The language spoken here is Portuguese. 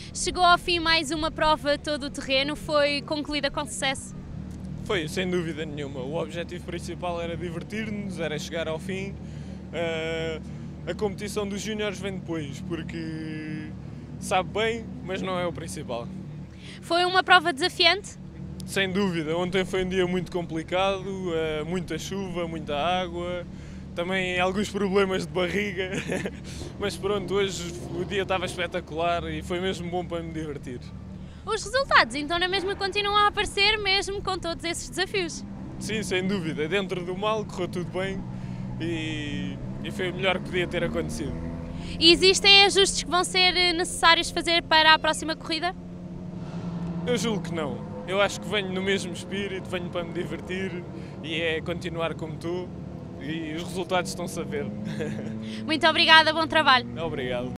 Chegou ao fim mais uma prova todo o terreno, foi concluída com sucesso? Foi, sem dúvida nenhuma. O objetivo principal era divertir-nos, era chegar ao fim. A competição dos júniores vem depois, porque sabe bem, mas não é o principal. Foi uma prova desafiante? Sem dúvida, ontem foi um dia muito complicado, muita chuva, muita água, também alguns problemas de barriga, mas pronto, hoje o dia estava espetacular e foi mesmo bom para me divertir. Os resultados então na mesma continuam a aparecer mesmo com todos esses desafios? Sim, sem dúvida, dentro do mal correu tudo bem e foi o melhor que podia ter acontecido. E existem ajustes que vão ser necessários fazer para a próxima corrida? Eu julgo que não. Eu acho que venho no mesmo espírito, venho para me divertir e é continuar como estou e os resultados estão-se a ver. Muito obrigada, bom trabalho. Obrigado.